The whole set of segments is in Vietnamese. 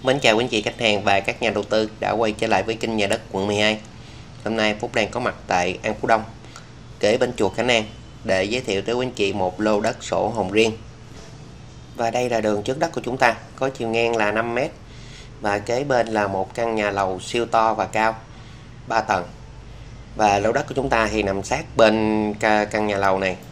Mến chào quý anh chị khách hàng và các nhà đầu tư đã quay trở lại với kênh Nhà đất quận 12. Hôm nay Phúc đang có mặt tại An Phú Đông, kế bên chùa Khánh An để giới thiệu tới quý anh chị một lô đất sổ hồng riêng. Và đây là đường trước đất của chúng ta, có chiều ngang là 5 m và kế bên là một căn nhà lầu siêu to và cao 3 tầng. Và lô đất của chúng ta thì nằm sát bên căn nhà lầu này.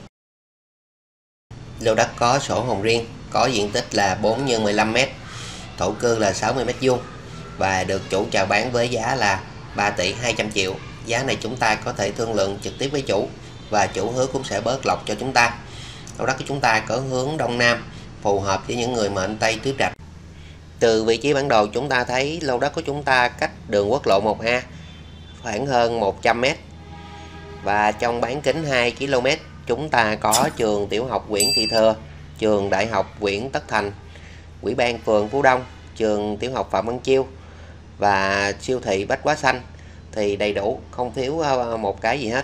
Lô đất có sổ hồng riêng, có diện tích là 4 x 15 m, thổ cư là 60 m² và được chủ chào bán với giá là 3 tỷ 200 triệu. Giá này chúng ta có thể thương lượng trực tiếp với chủ và chủ hứa cũng sẽ bớt lọc cho chúng ta. Lô đất của chúng ta có hướng đông nam, phù hợp với những người mệnh Tây tứ trạch. Từ vị trí bản đồ chúng ta thấy lô đất của chúng ta cách đường quốc lộ 1A khoảng hơn 100 m và trong bán kính 2 km chúng ta có trường tiểu học Nguyễn Thị Thừa, trường đại học Nguyễn Tất Thành, Ủy ban phường Phú Đông, trường tiểu học Phạm Văn Chiêu và siêu thị Bách Hóa Xanh, thì đầy đủ, không thiếu một cái gì hết.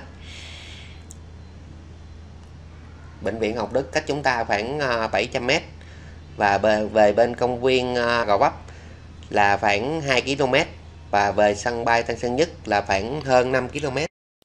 Bệnh viện Học Đức cách chúng ta khoảng 700 m và về bên công viên Gò Vấp là khoảng 2 km và về sân bay Tân Sơn Nhất là khoảng hơn 5 km.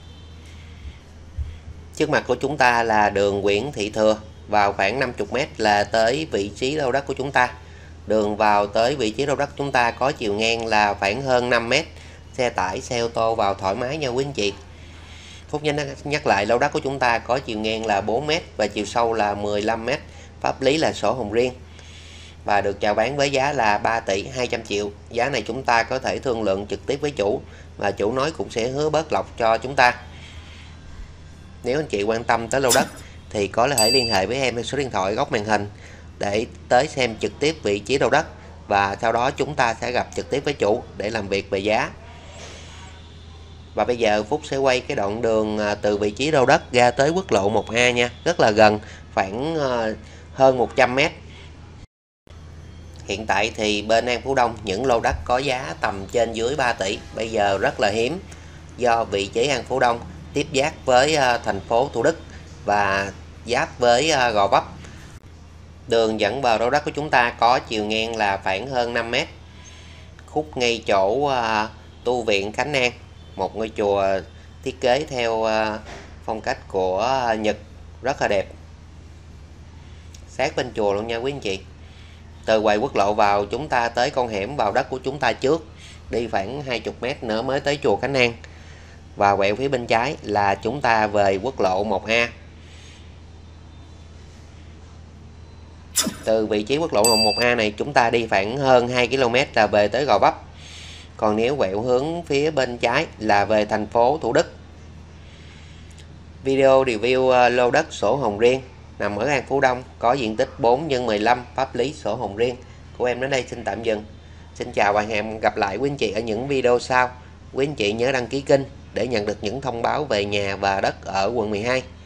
Trước mặt của chúng ta là đường Nguyễn Thị Thừa, vào khoảng 50 m là tới vị trí lô đất của chúng ta. Đường vào tới vị trí lô đất chúng ta có chiều ngang là khoảng hơn 5 m, xe tải, xe ô tô vào thoải mái nha quý anh chị. Phúc nhắc lại, lô đất của chúng ta có chiều ngang là 4 m và chiều sâu là 15 m, pháp lý là sổ hồng riêng và được chào bán với giá là 3 tỷ 200 triệu. Giá này chúng ta có thể thương lượng trực tiếp với chủ và chủ nói cũng sẽ hứa bớt lọc cho chúng ta. Nếu anh chị quan tâm tới lô đất thì có thể liên hệ với em theo số điện thoại góc màn hình để tới xem trực tiếp vị trí lô đất và sau đó chúng ta sẽ gặp trực tiếp với chủ để làm việc về giá. Và bây giờ Phúc sẽ quay cái đoạn đường từ vị trí lô đất ra tới quốc lộ 1A nha, rất là gần, khoảng hơn 100 m. Hiện tại thì bên An Phú Đông những lô đất có giá tầm trên dưới 3 tỷ bây giờ rất là hiếm, do vị trí An Phú Đông tiếp giáp với thành phố Thủ Đức và giáp với Gò Vấp. Đường dẫn vào lô đất của chúng ta có chiều ngang là khoảng hơn 5 m, khúc ngay chỗ tu viện Khánh An, một ngôi chùa thiết kế theo phong cách của Nhật rất là đẹp, sát bên chùa luôn nha quý anh chị. Từ quầy quốc lộ vào chúng ta tới con hẻm vào đất của chúng ta trước, đi khoảng 20 m nữa mới tới chùa Khánh An và quẹo phía bên trái là chúng ta về quốc lộ 1A. Từ vị trí quốc lộ 1A này chúng ta đi khoảng hơn 2 km là về tới Gò Vấp. Còn nếu quẹo hướng phía bên trái là về thành phố Thủ Đức. Video review lô đất sổ hồng riêng nằm ở An Phú Đông, có diện tích 4 x 15, pháp lý sổ hồng riêng của em đến đây xin tạm dừng. Xin chào và hẹn gặp lại quý anh chị ở những video sau. Quý anh chị nhớ đăng ký kênh để nhận được những thông báo về nhà và đất ở quận 12.